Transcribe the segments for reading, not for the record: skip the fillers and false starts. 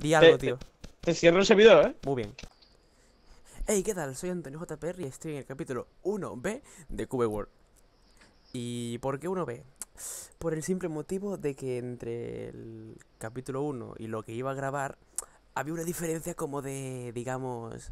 Di algo, tío. Te cierro el servidor, ¿eh? Muy bien. Hey, ¿qué tal? Soy Antonio JPR y estoy en el capítulo 1B de Cube World. ¿Y por qué 1B? Por el simple motivo de que entre el capítulo 1 y lo que iba a grabar había una diferencia como de, digamos,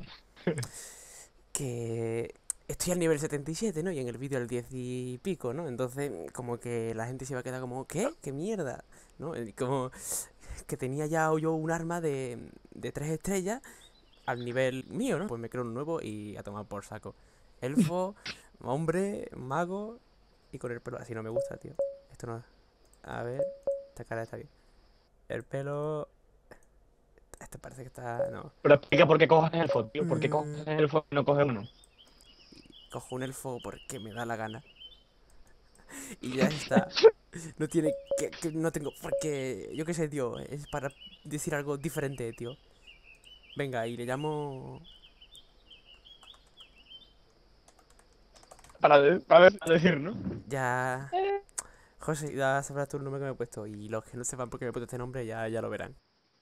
que estoy al nivel 77, ¿no? Y en el vídeo al 10 y pico, ¿no? Entonces, como que la gente se iba a quedar como, ¿qué? ¿Qué mierda? ¿No? Y como que tenía ya yo un arma de 3 estrellas al nivel mío, ¿no? Pues me creo un nuevo y a tomar por saco. Elfo, hombre, mago y con el pelo así no me gusta, tío. Esto no... A ver, esta cara está bien. El pelo... Este parece que está... No. Pero explica por qué coges el elfo, tío. ¿Por qué Mm, coges el elfo y no coges uno? Cojo un elfo porque me da la gana. Y ya está. No tiene no tengo por qué... Yo qué sé, tío. Es para decir algo diferente, tío. Venga, y le llamo... Para decir, ¿no? Ya... José, ya sabrás tú el nombre que me he puesto. Y los que no sepan por qué me he puesto este nombre ya lo verán.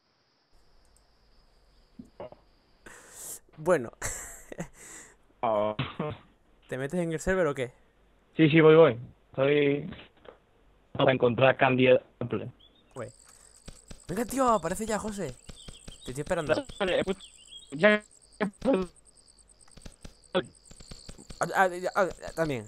Bueno, Oh. ¿te metes en el server o qué? Sí, voy. Estoy para encontrar Candy Apple. Pues. Venga, tío, aparece ya, José. Te estoy esperando. Ya. También.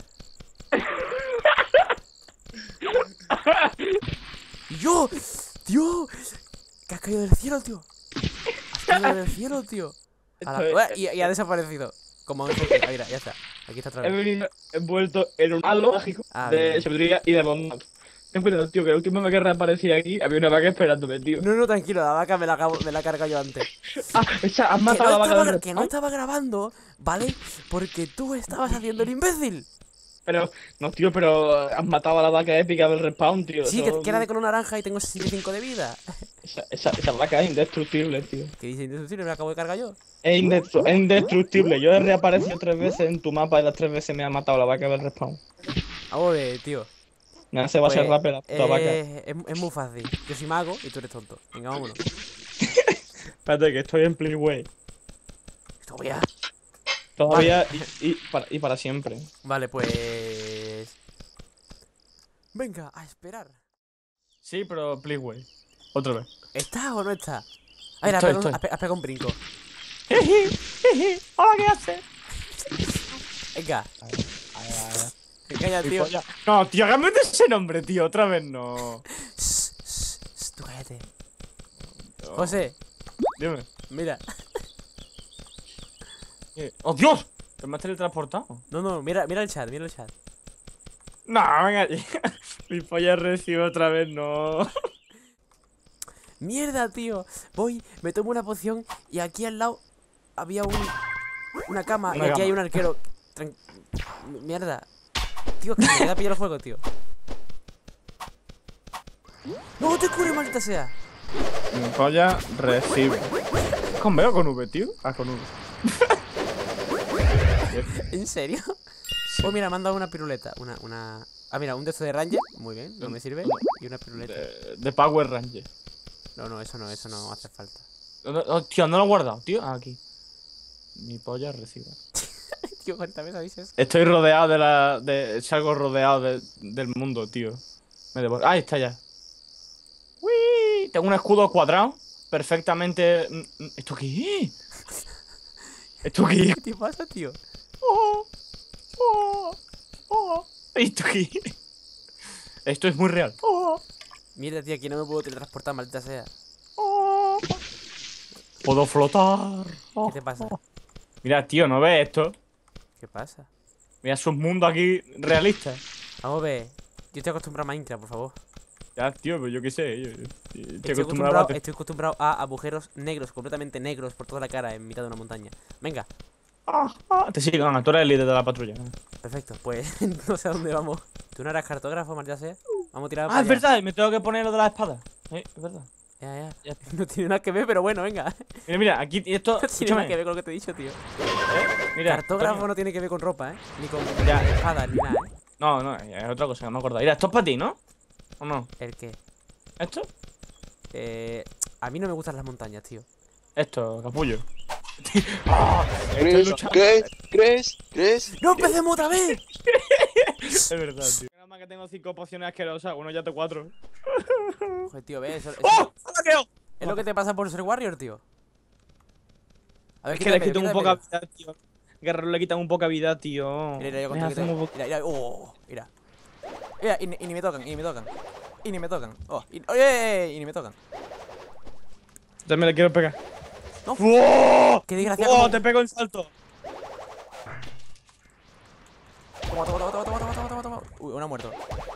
¡Y yo! ¡Tío! ¿Que has caído del cielo, tío? ¡Has caído del cielo, tío! Y ha desaparecido. Como un jefe. Mira, ya está. Aquí está otra He vez. venido envuelto en un halo mágico de Bien. sabiduría y de bondad. Ten cuidado, tío, que la última vez que reaparecí aquí había una vaca esperándome, tío. No, tranquilo, la vaca me la cargo yo antes. Has matado a la vaca del Que no estaba grabando, ¿vale? Porque tú estabas haciendo el imbécil. Pero, no, tío, pero has matado a la vaca épica del respawn, tío. Sí, Eso- que era de color naranja y tengo 65 de vida. esa vaca es indestructible, tío. ¿Qué dice indestructible? Me la acabo de cargar yo. Es indestructible. Yo he reaparecido 3 veces en tu mapa y las 3 veces me ha matado la vaca del respawn. Vamos a ver, tío. Nada, se va a ser Pues, rápida la puta vaca. es muy fácil. Yo soy mago y tú eres tonto. Venga, vámonos. Espérate, que estoy en Playway. Todavía. Todavía y para siempre. Vale, pues... Venga, a esperar. Sí, pero Playway. Otra vez. ¿Estás o no estás? Ay, has Estoy. pegado un brinco. Hola, ¿qué haces? Venga. Venga ya, tío. No, tío, hágame de ese nombre, tío. Otra vez no. Tú cállate. José, Dime. mira. ¡Oh, Dios! ¿Te me has teletransportado? No, mira el chat, mira el chat. No, venga. Mi polla recibe otra vez, no. Mierda, tío. Voy, me tomo una poción y aquí al lado había una cama y aquí hay un arquero. Mierda. Tío, que me queda pillar el juego, tío. ¡No te cures, maldita sea! Mi polla recibe. ¿Con B o con V, tío? Ah, con V. ¿En serio? Oh, mira, me han dado una piruleta. Ah, mira, un dedo de Ranger. Muy bien, no me sirve. Y una piruleta. De Power Ranger. No, eso no hace falta. Tío, no lo he guardado, tío. Ah, aquí. Mi polla recibe. Tío, ¿cuántas veces avisas? Estoy rodeado salgo rodeado del mundo, tío. Me devoro. Ahí está ya. ¡Uy! Tengo un escudo cuadrado. Perfectamente. ¿Esto qué es? ¿Esto qué es? ¿Qué te pasa, tío? Oh, oh, oh. ¿Esto qué es? Esto es muy real. Oh, Mierda, tío, aquí no me puedo teletransportar, maldita sea. oh. Puedo flotar. ¿Qué te pasa? Mira, tío, ¿no ves esto? ¿Qué pasa? Mira, es un mundo aquí realista. Vamos a ver. Yo estoy acostumbrado a Minecraft, por favor. Ya, tío, pero yo qué sé. Yo estoy acostumbrado a... Estoy acostumbrado a agujeros negros, completamente negros por toda la cara en mitad de una montaña. Venga, Te sigan, tú eres el líder de la patrulla. perfecto, pues no sé a dónde vamos. ¿Tú no eras cartógrafo, maldita sea? Vamos a tirar Ah, para es allá. verdad, me tengo que poner lo de la espada. Es verdad. Ya. Ya está. No tiene nada que ver, pero bueno, venga. Mira, aquí esto. No tiene nada que ver con lo que te he dicho, tío. Mira, Cartógrafo Antonio. no tiene que ver con ropa, ¿eh? Ni con Ya. espadas, ni nada, ¿eh? No, es otra cosa, que me he acordado. Mira, esto es para ti, ¿no? ¿O no? ¿El qué? ¿Esto? A mí no me gustan las montañas, tío. Esto, capullo. ¡Ah! Estoy ¿Crees? luchando. ¿Crees? ¡No empecemos otra vez! Es verdad, tío. Nada más que tengo 5 pociones asquerosas. Bueno, ya tengo 4. Joder, tío, ¿ves? Eso ¡Oh! ¡Hackeo! es lo que te pasa por ser warrior, tío. A ver, Es que le quitan un quita poco el de vida, tío. Guerrero le quitan un poco de vida, tío. medio. Mira, Les hacemos mira, mira, mira. Mira, y ni me tocan, y ni me tocan. Y ni me tocan. Oh, oye, y ni me tocan. Ya me le quiero pegar. No. ¡Oh! Qué desgracia. ¡Oh! Te pego en salto. Toma. Uy, uno ha muerto.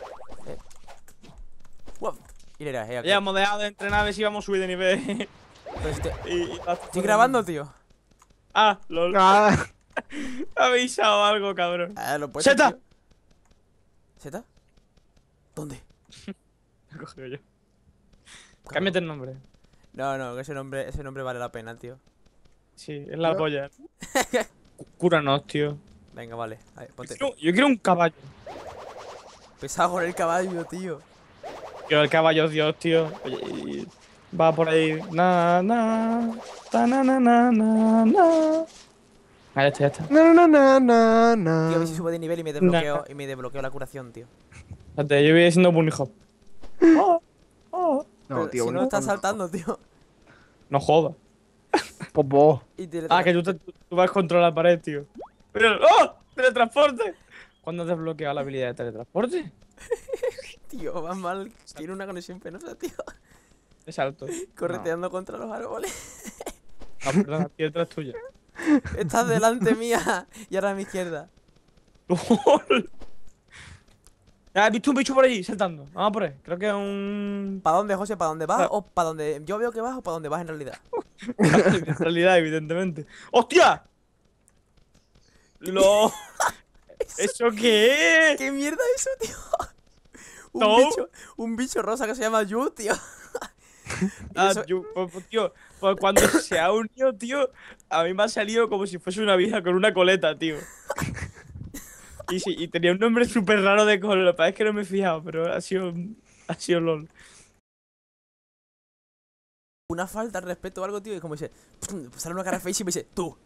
Wow. Mira, aquí. Ya hemos dejado de entrenar a ver si vamos a subir de nivel. Pero si y estoy grabando, tío. Ah, lol. Ah, He avisado algo, cabrón. Lo puedes. ¡Zeta! ¿Zeta? ¿Dónde? Lo he cogido yo. Cámbiate el nombre. No, que ese nombre vale la pena, tío. Sí, es la ¿Yo? polla. Cúranos, tío. Venga, vale. A ver, ponte. Yo quiero un caballo. Pesado con el caballo, tío. Quiero el caballo Dios, tío. Oye, y va por ahí. Na, na. Ta, na, na, na, na, na. Ah, ya está. na, na, na, na, Tío, a ver na. si subo de nivel y me desbloqueo la curación, tío. Espérate, yo voy haciendo bunny hop. Oh, oh. No, Pero tío, si bueno, no estás saltando, tío. No jodas. Popo. Y te Ah, que tú vas contra la pared, tío. Pero, ¡oh! ¡Teletransporte! ¿Cuándo has desbloqueado la habilidad de teletransporte? Tío, va mal. Tiene una conexión penosa, tío. De salto. Correteando contra los árboles. Ah, perdona, tío, detrás tuya. Estás delante mía y ahora a mi izquierda. ¡Lol! Ah, he visto un bicho por allí, saltando. Vamos por ahí. Creo que es un. ¿Para dónde, José? ¿Para dónde vas? Ah. ¿O para donde yo veo que vas o para dónde vas en realidad? En realidad, evidentemente. ¡Hostia! ¡Lo! ¿Eso qué es? ¿Qué mierda es eso, tío? No. Un bicho rosa que se llama Yu, tío. Y Ah, eso- tío, pues cuando se ha unido, tío, a mí me ha salido como si fuese una vieja con una coleta, tío. Y sí, y tenía un nombre súper raro de color. Lo que pasa es que no me he fijado, pero ha sido LOL. Una falta al respeto o algo, tío, y como dice, sale una cara face y me dice, tú.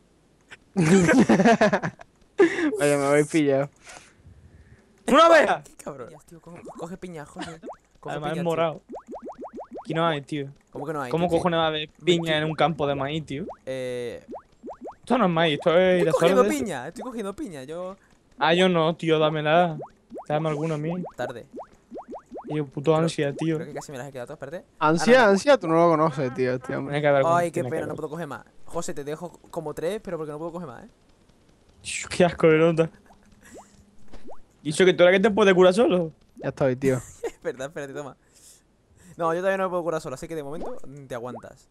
Vaya, me habéis pillado. ¡Una abeja! Qué cabrón. Tío, coge piña, José. Coge Además piña, es tío. morado. Aquí no hay, tío. ¿Cómo que no hay? ¿Cómo ¿Qué- cojones va a haber piña en un campo de maíz, tío? Eh. Esto no es maíz, esto es Estoy cogiendo girasol. piña, estoy cogiendo piña. Yo. Ah, yo no, tío, dámela. Dame alguna a mí. Tarde. Y yo, puto ansia, tío. Creo que casi me las he quedado todas, espérate. Ansia, tú no lo conoces, tío, este hombre. Tiene que haber alguna, Ay, qué tiene que pena, no haber. puedo coger más. José, te dejo como 3, pero porque no puedo coger más, Qué asco de nota. Y eso que tú eres que te puedes curar solo. Ya estoy, tío. Es verdad, espérate, toma. No, yo todavía no me puedo curar solo, así que de momento te aguantas.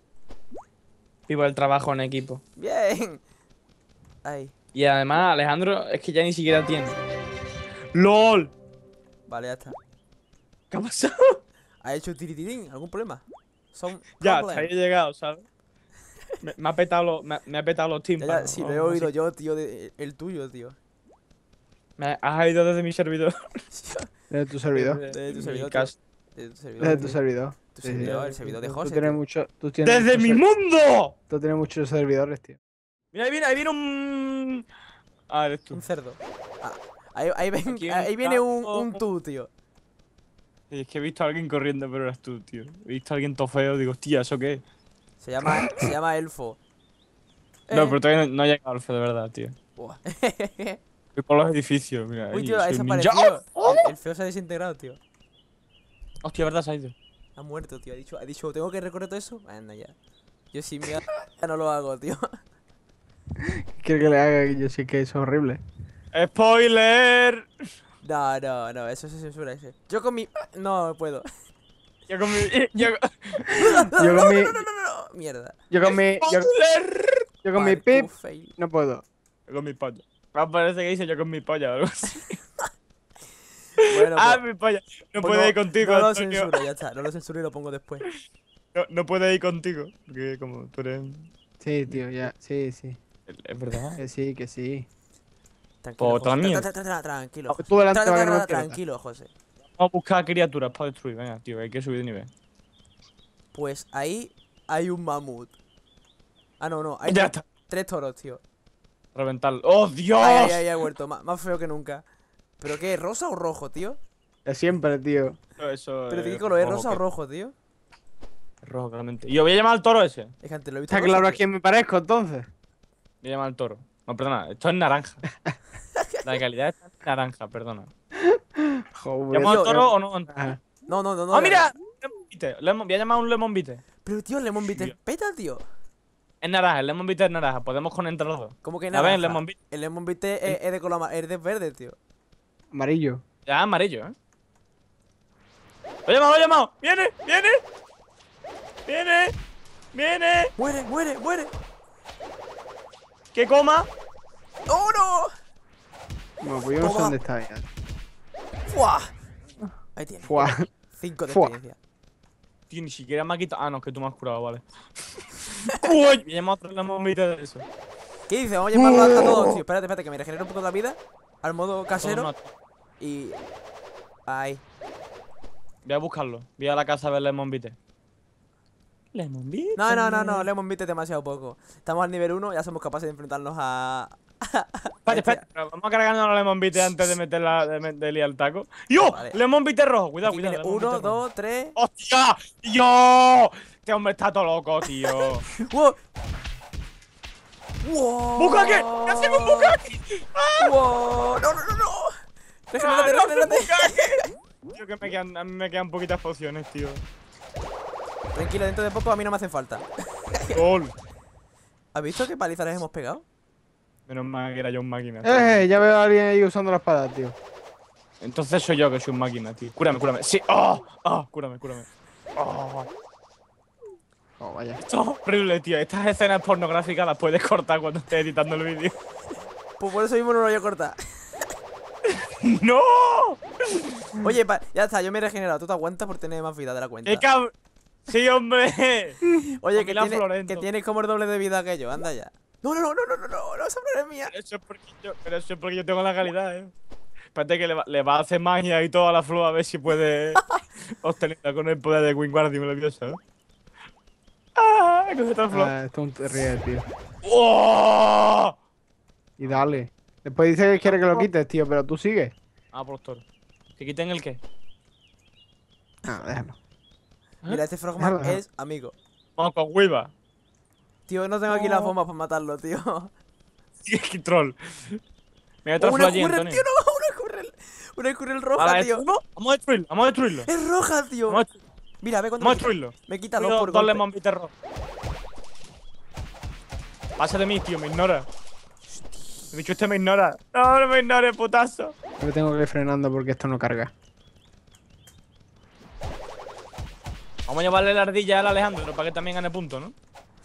Vivo el trabajo en equipo. Bien. Ay, Y además, Alejandro, es que ya ni siquiera tiene. ¡LOL! vale, ya está. ¿Qué ha pasado? ¿Ha hecho tiritirín? ¿Algún problema? Son Ya, problem. hasta ahí he llegado, ¿sabes? Me ha petado me ha petado los Ya, tímpanos. sí, lo he oído yo, tío, el tuyo, tío. Me has oído desde mi servidor. Desde tu servidor. Desde tu mi servidor, casa. De tu servidor. Desde tu servidor. Tu Sí, servidor, sí. el servidor de Tú José. tienes tío. mucho. Tú tienes ¡Desde mucho mi mundo! Tú tienes muchos servidores, tío. Mira, ahí viene un. Ah, eres tú. Un cerdo. Ah, ahí Aquí ahí viene gato. un tú, tío. Sí, es que he visto a alguien corriendo, pero eras tú, tío. He visto a alguien todo feo, digo, hostia, ¿eso qué es? Se llama Elfo. No, pero todavía no ha llegado al fe de verdad, tío. Buah. Voy por los edificios, mira. Uy, ahí, tío, ha soy un ninja. desaparecido. ¡Oh! El feo se ha desintegrado, tío. Hostia, ¿verdad? Se ha ido. Ha muerto, tío. Ha dicho, ¿tengo que recorrer todo eso? Anda ya. Yo sin miedo ya no lo hago, tío. Quiero que le haga, yo sé que eso es horrible. ¡Spoiler! No, eso se censura ese. Yo con mi. No puedo. Yo con mi. Yo, Yo con mi. No, mierda. Yo con mi. ¡Spoiler! Yo con mi Parkour pip. fail. No puedo. Yo con mi polla. Me parece que dice yo con mi polla o algo así. Bueno, ¡Ah, pues, mi polla! No pues puede ir contigo, No lo Antonio. censuro, ya está. No lo censuro y lo pongo después. No puede ir contigo. Porque como tú eres. Sí, tío, ya. Sí, sí. Es verdad. Que sí, que sí. Tranquilo, Pues otra José. mierda. Tranquilo. Tú delante para que no me pierdas. Tranquilo, José. Vamos a buscar criaturas para destruir. Venga, tío, hay que subir de nivel. Pues ahí hay un mamut. Ah, no, hay Ya está. 3 toros, tío. Reventarlo. ¡Oh, Dios! Ay, ha vuelto. Más feo que nunca. ¿Pero qué? ¿Rosa o rojo, tío? De siempre, tío. Eso ¿Pero de qué es color es? rojo, ¿Rosa o que- rojo, tío? Rojo, claramente. Y yo voy a llamar al toro ese. Es que antes lo he visto Está rosa, claro a tío. quién me parezco, entonces. Voy a llamar al toro. No, perdona, esto es naranja. La calidad está en naranja, perdona. Joder. ¿Llamo al tío, toro o no? Ajá. No, ¡Ah, mira! Lemon Bitter. Voy a llamar a un Lemon Bitter. Pero, tío, el Lemon Sí, Bitter tío. peta, tío. Es naranja, el Lemon Bitter es naranja. Podemos conectar los dos. ¿Cómo que A nada? ver, el Lemon Bitter. El Lemon Bitter es de color es de verde, tío. Amarillo. Ya, amarillo, ¿eh? Lo he llamado, lo he llamado. ¡Viene! ¡Viene! ¡Viene! ¡Viene! ¡Muere! ¡Que coma! ¡Oh, no! No, pues yo no sé Toma. dónde está ya. ¡Fua! Ahí tienes. Fua. 5 de Fua. experiencia. Tío, ni siquiera me ha quitado. Ah, no, es que tú me has curado, vale. ¡Uy! Me he llamado otro Lemon Bitter de eso. ¿Qué dices? Vamos a llamarlo a todos, tío. Espérate, que me regenere un poco la vida. Al modo Todos casero. no- Y... Ahí. Voy a buscarlo. Voy a la casa a ver Lemon Bitter. Lemon Bitter. No, Lemon Beat es demasiado poco. Estamos al nivel 1, ya somos capaces de enfrentarnos a... Espérate, pero vamos a cargarnos la Lemon Bitter antes de meterla, de liar el taco. ¡Yo! Vale. Lemon Bitter rojo. Cuidado, Aquí cuidado. viene Lemon 1, Bitter rojo. 2, 3... ¡Hostia! ¡Yo! Este hombre está todo loco, tío. ¡Wow! ¡Wow! ¡Bukake! ¿Qué hace con Bukake? ¡Wow! ¡No! ¡Regenérate, ¡Ah, no hace regenérate! Bukake! Tío, que a mí me quedan poquitas pociones, tío. Tranquilo, dentro de poco a mí no me hacen falta. ¡Gol! ¿Has visto qué paliza les hemos pegado? Menos mal que era yo un máquina. Ya veo a alguien ahí usando la espada, tío. Entonces soy yo que soy un máquina, tío. Cúrame. Sí. ¡Oh! ¡Oh! Cúrame. ¡Oh! Oh, vaya. Esto es horrible, tío. Estas escenas pornográficas las puedes cortar cuando estés editando el vídeo. Pues por eso mismo no lo voy a cortar. ¡No! Oye, ya está, yo me he regenerado. Tú te aguantas por tener más vida de la cuenta. ¡Qué cabrón! ¡Sí, hombre! Oye, Camila Florento. que tienes como el doble de vida que yo. Anda ya. No, esa no es mía. Pero eso es porque yo tengo la calidad, Espérate que le va a hacer magia y todo a la flor a ver si puede obtenerla con el poder de Wingardium Leviosa, ¿no? ¡Ah! ¡Con esta flor! Esto es un terrible, tío. ¡Oh! Y dale. Después dice que quiere que lo quites, tío, pero tú sigues. Ah, por los toros. ¿Que quiten el qué? Ah, déjalo. Mira, este Frogman Déjalo. es amigo. Vamos con Wiba. Tío, no tengo aquí las bombas para matarlo, tío. ¡Qué troll! Mira, otra Oh, flor allí, escurrel, Antonio. tío, no, una escurrel roja, Vale, tío. no, vamos a destruirlo. Es roja, tío. Vamos a Mira, ve cuando Vamos a destruirlo. me quita Cuidado, dos por dos golpe. Lemon Bitter rojos. Pasa de mí, tío, me ignora. El bicho este me ignora. No me ignore, putazo. Yo tengo que ir frenando porque esto no carga. Vamos a llevarle la ardilla al Alejandro para que también gane puntos, ¿no?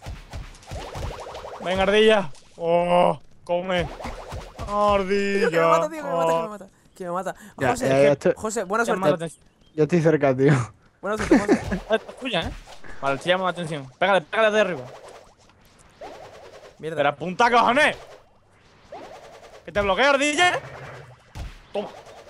Venga, ardilla. ¡Oh! ¡Come! ¡Ardilla! Tío, que me mata, tío, que me mata. Ya, José, ya estoy- José, buena Llama la suerte. atención. Yo estoy cerca, tío. Buena suerte, José. Esta es tuya, ¿eh? Vale, te llama la atención. Pégale de arriba. Mierda. Pero apunta, cojones. Que te bloquea, ardilla. Toma.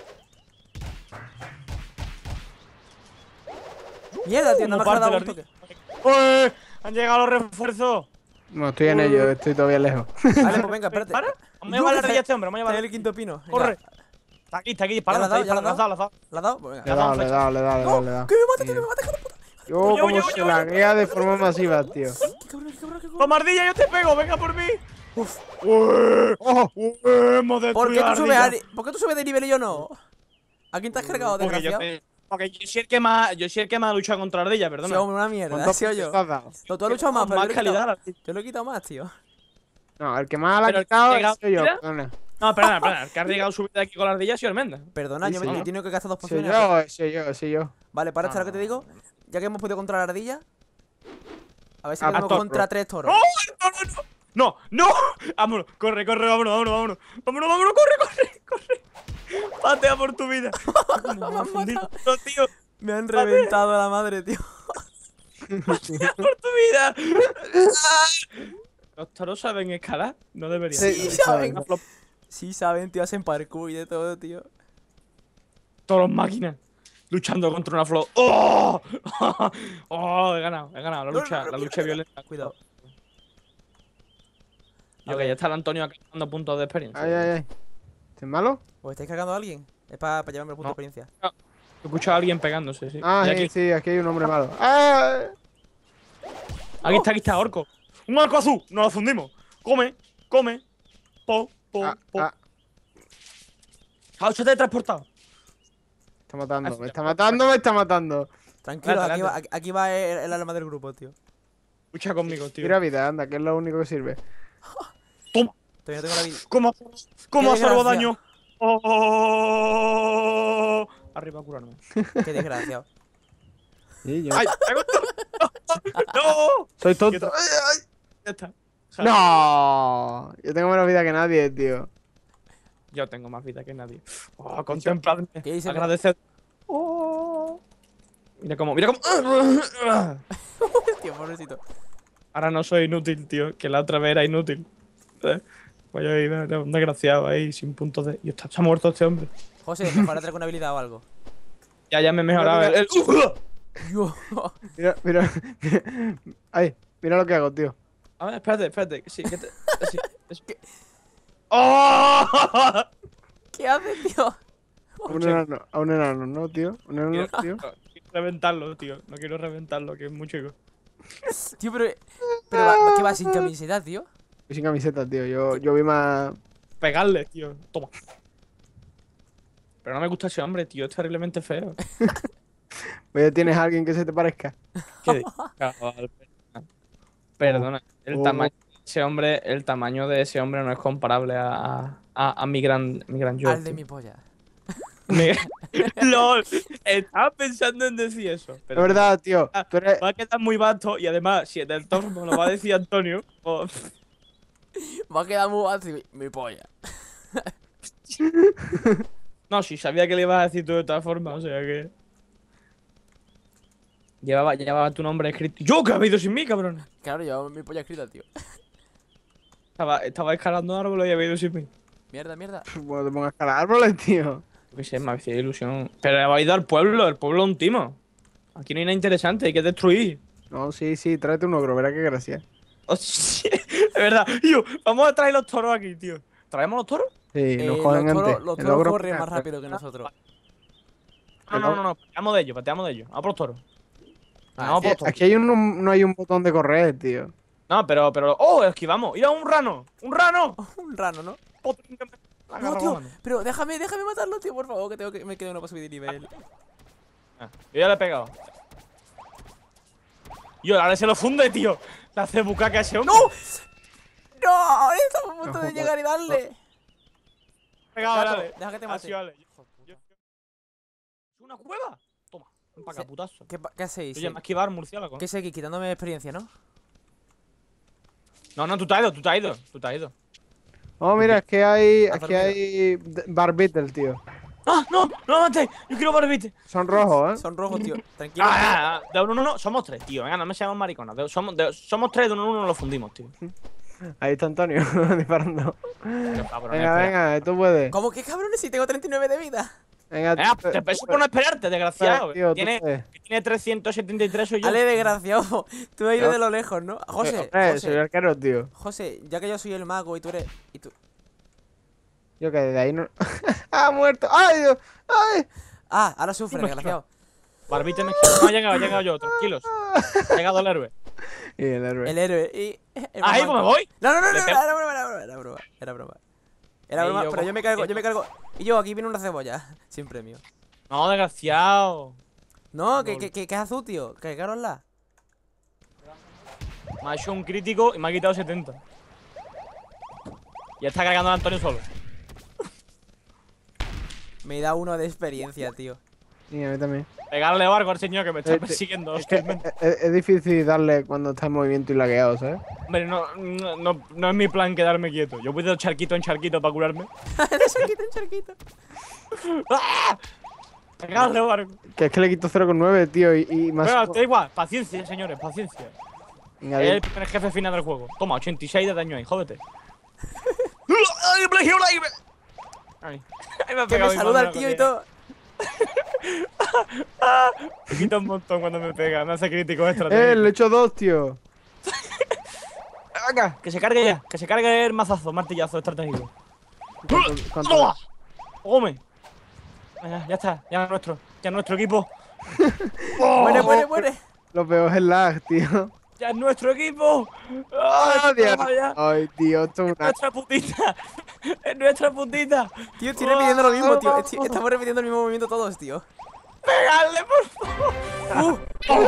Mierda, tío, no me Como ha dado parte un la toque. ¡Uy! Han llegado los refuerzos. No, estoy en ello, estoy todavía lejos. Vale, pues venga, espérate. ¿Para? Vamos a llevar la ardilla a este hombre. Vamos a Está en llevar. el quinto pino. Venga. Corre. Está aquí. Dispara, ¿Ya la has dado? la has dado. ¿La has dado? Pues Le he venga. dado, le he dado, le he dado, le he dado, le he dado. Que me mata, tío, que me mata, hijo de puta. Yo Oye, como oye, se oye, laguea de forma masiva, tío. Qué cabrón. Toma, ardilla, yo te pego. Venga por mí. Uf. ¡Uy! ¡Ojo! Hemos ¿Por qué destruido tú la subes ¿Por qué tú subes de nivel y yo no? ¿A quién te has cargado, desgraciado? Porque yo soy el que más, ha luchado contra la ardilla, Sí, perdona. hombre, una mierda, ¿Cuántos ha sido yo. puntos has dado? No, tú has luchado más, pero más yo lo he quitado. calidad. la ardilla. Yo lo he quitado más, tío. No, el que más la Pero ha el que quitado ha llegado, soy yo, mira. perdona. No, perdona. El que ha llegado a subir de aquí con la ardilla ha sido el Menda. Perdona, Sí, yo sí. me he tenido que gastar dos Soy pociones. yo. Vale, para esto No, lo que te digo. Ya que hemos podido contra la ardilla. A ver si Ah, podemos toro. contra 3 toros. ¡No! Vámonos, corre, vámonos. Vámonos, corre. Patea por tu vida. No, tío, Me han reventado la madre, tío. patea por tu vida. ¿Los toros saben escalar? No deberían. Sí, saben. Una Sí, saben, tío, hacen parkour y de todo, tío. Toros máquinas. luchando contra una flor. ¡Oh! ¡Oh! He ganado. La lucha violenta. Cuidado. Yo que ya está el Antonio acabando puntos de experiencia. Ay. ¿Este es malo? ¿Os estáis cargando a alguien? Es para llevarme el punto No. de experiencia. He escuchado a alguien pegándose, sí. Ah, Y aquí, sí, aquí hay un hombre malo. ¡Ah! aquí está orco. ¡Un orco azul! ¡Nos lo fundimos! ¡Come! ¡Po! Ah, ¡Se te he transportado! está matando, Así me ya. está matando. Tranquilo, Adelante, aquí va el alma del grupo, tío. Lucha conmigo, tío. Tira vida, anda, que es lo único que sirve. ¡Toma! Todavía no tengo la vida. ¿Cómo Qué salvo desgracia. daño? ¡Oh! Arriba a curarme. Qué desgraciado. Sí, yo ¡Ay! ¡No! soy tonto. Quieto. ¡Ay! Ya está. No, yo tengo menos vida que nadie, tío. Yo tengo más vida que nadie. Oh, contempladme. ¿Qué dice? Agradeced. Oh. Mira cómo. Tío, pobrecito. Ahora no soy inútil, tío. Que la otra vez era inútil. Vaya vida, era un desgraciado ahí, sin puntos de. Y se ha muerto este hombre. José, mejorate con una habilidad o algo. Ya me he mejorado. Mira, Yo. Mira. Ay, mira lo que hago, tío. A ver, espérate. Que sí, que te. Sí. ¡Oh! ¿Qué haces, tío? A un enano, ¿no, tío? Un enano, tío. No quiero reventarlo, tío. No quiero reventarlo, que es muy chico. Tío, pero ¿qué va sin camiseta, tío? Yo sin camiseta, tío. Yo vi más. Pegarle, tío. Toma. Pero no me gusta ese hombre, tío. Es terriblemente feo. Oye, ¿tienes a alguien que se te parezca? ¿Qué dices? Cabal, perdona. Oh. El tamaño de ese hombre no es comparable a mi gran yo. Al de tío. mi polla. LOL. Estaba pensando en decir eso. Es Pero verdad, tío. Tú eres. va a quedar muy vasto y además, si es del top, me lo va a decir Antonio. Va a quedar muy fácil mi polla. No, si sabía que le ibas a decir tú de todas formas, o sea que. Llevaba tu nombre escrito. ¡Yo que había ido sin mí, cabrón! Claro, llevaba mi polla escrita, tío. Estaba escalando árboles y había ido sin mí. Mierda. Bueno, te pongas a escalar árboles, tío. Yo qué sé, me hacía ilusión. Pero habéis ido al pueblo, el pueblo es un timo. Aquí no hay nada interesante, hay que destruir. No, sí, tráete un ogro, verá qué gracia. Hostia, es verdad. Tío, vamos a traer los toros aquí, tío. ¿Traemos los toros? Sí, nos cogen antes. Los El toros ogro corren pega. más rápido que nosotros. No. Pateamos de ellos. Vamos por los toros. Vamos por los toros. Aquí hay no hay un botón de correr, tío. No, pero. ¡Oh! Esquivamos. ¡Mira, un rano! ¡Un rano! Un rano, ¿no? La No, agarro tío, volando. pero déjame matarlo, tío, por favor, que me queda uno para subir de nivel. Yo ya le he pegado. Yo, ahora se lo funde, tío. Le hace bucaca a ese hombre. ¡No! ¡No! Estamos a punto de No, llegar y darle. Pegado, Gato, dale. deja que te Así mate. vale. ¿Es una cueva? Toma, un Sí. pacaputazo. ¿Qué hacéis? Oye, me ha esquivado murciélago. ¿Qué seguís? Quitándome experiencia, ¿no? No, tú te has ido. Oh, mira, es que hay. Ah, Aquí hay. Barbitel, tío. ¡Ah, no! ¡No lo matéis! ¡Yo quiero barbite! Son rojos, ¿eh? Son rojos, tío. Tranquilo. De uno en uno, somos tres, tío. Venga, no me seamos mariconas. Somos tres, de uno en uno nos lo fundimos, tío. Ahí está Antonio disparando. Qué cabrón, Venga, espera. venga, tú puedes. ¿Cómo que cabrones si tengo 39 de vida? Venga, Te peso por no esperarte, desgraciado. Tío, tú Tiene puedes. 373 soy yo. Ale, desgraciado. Tú has ido No. de lo lejos, ¿no? José, Soy arquero, tío. José, ya que yo soy el mago y tú eres... Y tú... Yo que desde ahí no. ¡Ah, muerto! ¡Ay, Dios! ¡Ay! Ah, ahora sufre, Sí, me desgraciado. Barbite me esquiva. No, ha llegado yo, tranquilos. Ha llegado el héroe. Y el héroe. El héroe y... el ¡Ahí, manco. pues me voy! No, Le pego. era broma. Era Ahí broma, yo pero yo me cargo. Y yo, aquí viene una cebolla. Sin premio. No, desgraciado. No, que es azul, tío. Que carosla. Me ha hecho un crítico y me ha quitado 70. Ya está cargando a Antonio solo. Me da uno de experiencia, tío. Sí, a mí también. Pegarle barco al señor que me está Te- persiguiendo. Es que hostilmente. es difícil darle cuando está en movimiento y lagueado, ¿sabes? Hombre, no es mi plan quedarme quieto. Yo voy de charquito en charquito para curarme. Un charquito. ¡Ah! Pegarle barco. Que es que le quito 0,9, tío, y más. Venga, da igual. Paciencia, señores, paciencia. Venga, Es el primer jefe final del juego. Toma, 86 de daño ahí, jódete. Ay, me ha Que pegado me mi saluda mano, el tío y coño. todo. Me quita un montón cuando me pega. Me hace crítico extra. Le he hecho 2, tío. Venga, que se cargue ya. Que se cargue el mazazo, martillazo estratégico. ¿Cuánto? ¡Toma! ¡Come! Venga, ya está. Ya es nuestro. Ya es nuestro equipo. Muere, muere, muere. Lo peor es el lag, tío. ¡Ya es nuestro equipo! ¡Ah, Dios! vaya! Ay, tío, esto es ¡Es una... nuestra putita! ¡Es nuestra putita! Tío, estoy repitiendo lo mismo, tío. Estamos repitiendo el mismo movimiento todos, tío. ¡Pegadle, por favor!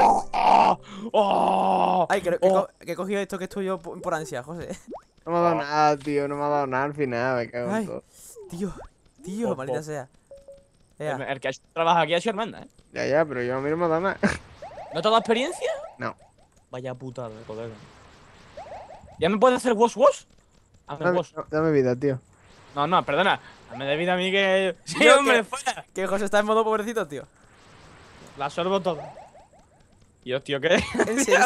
¡Oh! Ay, que he cogido esto que estoy yo por ansia, José. No me ha dado nada, tío. No me ha dado nada al final. Me cago en Ay. todo. Tío, maldita sea. Ea. El que trabaja aquí ha sido Armanda, ¿eh? Ya, pero yo a mí no me ha dado nada. ¿No te ha dado experiencia? No. Vaya putada, colega. ¿Ya me puedes hacer wash? Hazme Dame, wash. dame vida, tío. No, perdona. Dame de vida a mí que... ¡Sí, Yo hombre, que- fuera! Que José está en modo pobrecito, tío. La absorbo todo. Y hostia, ¿qué? En serio,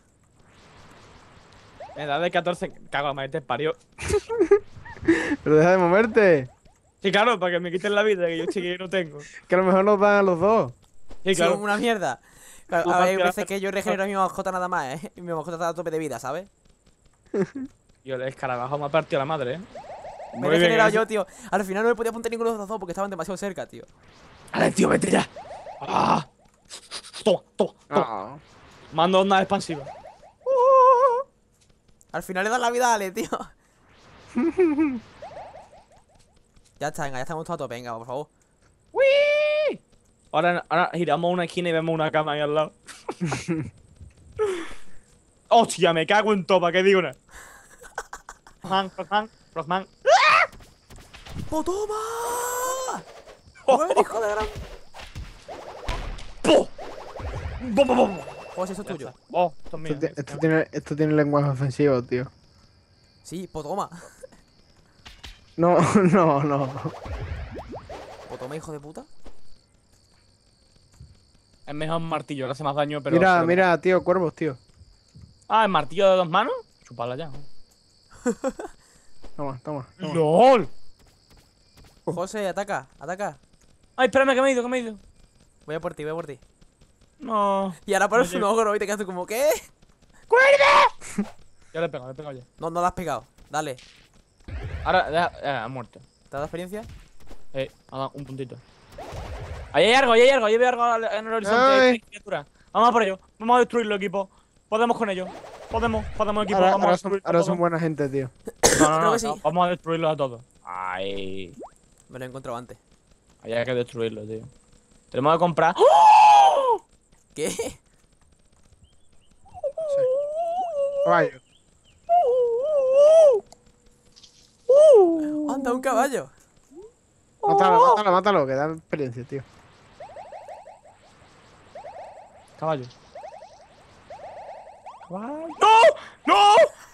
Edad de 14... Cago, la madre te parió. Pero deja de moverte. Sí, claro, para que me quiten la vida, que yo sí que no tengo. Que a lo mejor nos dan a los dos. Sí, claro. una mierda. Claro, Tú hay partida- veces que yo regenero a mi mascota nada más, ¿eh? Y mi mascota está a tope de vida, ¿sabes? Yo el escarabajo me ha partido la madre, ¿eh? Me he regenerado yo, tío. Al final no me podía apuntar ninguno de los dos porque estaban demasiado cerca, tío. ¡Ale, tío, vete ya! ¡Ah! Toma. Ah. Mando onda expansiva. Al final le das la vida a Ale, tío. Ya está, venga, ya estamos todos a tope, venga, por favor. ¡Wii! Ahora giramos una esquina y vemos una cama ahí al lado. ¡Hostia, me cago en topa! ¿Qué digo? Frogman. ¡Oh, toma! ¡Muere, hijo de gran! José, eso es tuyo. Oh, esto es mío. Esto tiene lenguaje ofensivo, tío. Sí, pues toma. No. Pues toma, hijo de puta. Es mejor un martillo, le hace más daño, pero... Mira, tío, cuervos, tío. Ah, ¿el martillo de 2 manos? Chupala ya. Toma. ¡LOL! José, ataca. Ay, espérame, que me he ido. Voy a por ti. No. Y ahora pones Oye. un ogro y te quedas tú como, ¿qué? Ya le he pegado ya. No lo has pegado. Dale. Ahora, ha muerto. ¿Te has dado experiencia? Ha dado un puntito. Ahí hay algo. Yo veo algo en el horizonte. Ay. Hay criatura. Vamos a por ello. Vamos a destruirlo, equipo. Podemos con ellos. Podemos, equipo. Ahora, Vamos a destruirlo. ahora son buena gente, tío. Creo que sí. Vamos a destruirlos a todos. Ay. Me lo he encontrado antes. Ahí hay que destruirlo, tío. Tenemos que comprar. ¿Qué? Caballo. ¡Anda, un caballo! Mátalo, que da experiencia, tío. Caballo. ¡No! ¡No!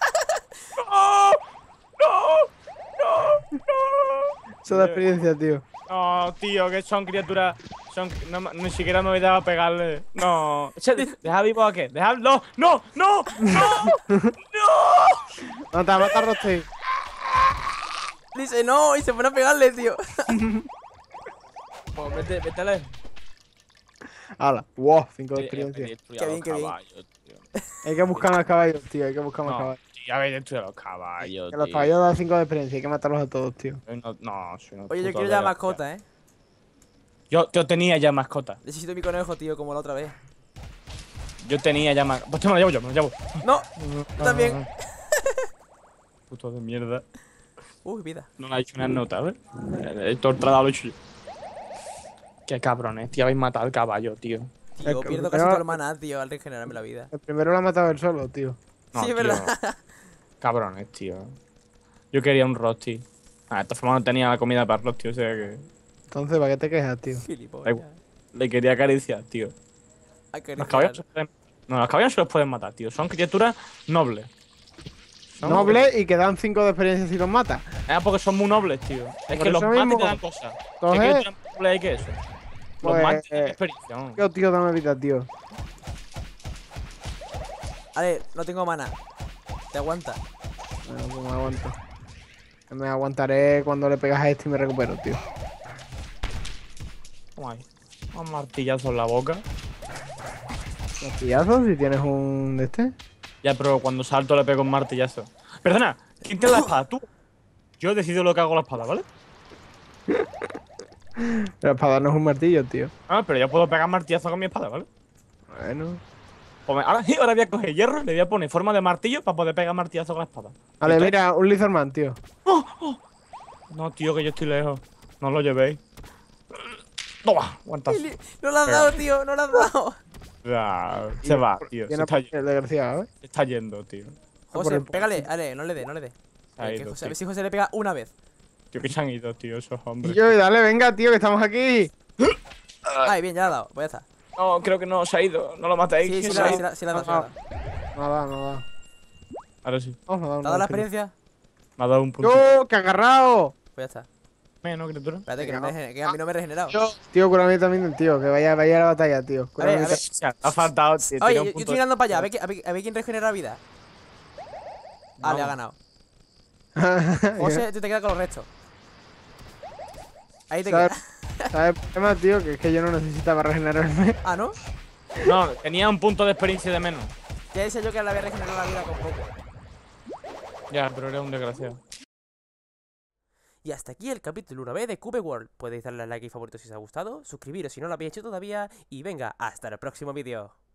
Eso da experiencia, tío. No, tío, que son criaturas. Ni siquiera me voy a dar a pegarle. No. ¿Deja vivo a qué? ¡Dejadlo! ¡No! Mata, Rosti. Dice no y se pone a pegarle, tío. Pues vete a leer. Hala. Wow, 5 de experiencia. Qué bien, qué bien. Hay que buscar más caballos, tío. Hay que buscar más No, caballos. tío, habéis destruido los caballos. Que los tío. caballos dan 5 de experiencia. Hay que matarlos a todos, tío. Soy una Oye, yo puta quiero ya verga. mascota, ¿eh? Yo tenía ya mascota. Necesito mi conejo, tío, como la otra vez. Yo tenía ya mascota. Pues me lo llevo yo. No, yo también. Puto de mierda. Uy, vida. No le ha hecho una nota, ¿ves? El tortradado lo he hecho yo. Qué cabrones, tío. Habéis matado al caballo, tío. Tío, pierdo casi todo el maná, tío, al regenerarme la vida. El primero lo ha matado él solo, tío. No, Sí, es tío. verdad. Cabrones, tío. Yo quería un Rosti. De esta forma no tenía la comida para el Rosti, o sea que. Entonces, ¿para qué te quejas, tío? Da Gilipollas. igual. Le quería acariciar, tío. Acariciar. Los caballos se pueden... No, los caballos se los pueden matar, tío. Son criaturas nobles. Son Noble y que dan 5 de experiencia si los mata. porque son muy nobles, tío. Es Por que los eso mates mismo. te dan cosas. Coge. ¿Qué criaturas más nobles hay que eso? Los Pues, mates te dan experiencia, ¿no? Tío, dame vida, tío. Ale, no tengo mana. Te aguanta. Bueno, pues me aguanto. Me aguantaré cuando le pegas a este y me recupero, tío. Toma ahí. Un martillazo en la boca. ¿Martillazo si tienes un de este? Ya, pero cuando salto le pego un martillazo. Perdona, ¿quién tiene la espada? ¿Tú? Yo decido lo que hago con la espada, ¿vale? La espada no es un martillo, tío. Ah, pero yo puedo pegar martillazo con mi espada, ¿vale? Bueno. Pues ahora voy a coger hierro, le voy a poner forma de martillo para poder pegar martillazo con la espada. Vale, ¿Listo? mira, un Lizardman, tío. No, tío, que yo estoy lejos. No lo llevéis. Toma, aguantas. No lo has dado, tío, no lo has dado. Se va, tío. Se Viene está, el desgraciado, ¿eh? se está yendo, tío. José, el- pégale, ale, no le dé, no le dé. Se ha Que ido, José, a tío. ver si José le pega una vez. Tío, que se han ido, tío, esos Y hombres. yo, dale, venga, tío, que estamos aquí. Ay, bien, ya le ha dado, pues ya está. No, creo que no, se ha ido. No lo matéis. Sí, que sí, se ha ido. le ha dado, sí le ha dado, sí le ha dado. Nada, nada. Ahora sí. Vamos a dar ¿Te ha una dado la vez que no. experiencia? Me ha dado un punto. ¡Yo, que agarrado! Pues ya está. Menos, criatura. Espérate, que a mí no me he regenerado. Tío, cúrame también, tío, que vaya a la batalla, tío. Cúrame a ver. Ha faltado, tío. Oye, tenía un yo punto estoy de- mirando para allá, a ver quién regenera vida. Ah, le ha ganado. José, tú te quedas con los restos. Ahí te ¿Sabes? quedas. ¿Sabes el problema, tío? Que es que yo no necesitaba regenerarme. Ah, ¿no? No, tenía un punto de experiencia de menos. Ya decía yo que le había regenerado la vida con poco. Ya, pero era un desgraciado. Y hasta aquí el capítulo 1B de Cube World. Podéis darle a like y favorito si os ha gustado, suscribiros si no lo habéis hecho todavía, y venga, hasta el próximo vídeo.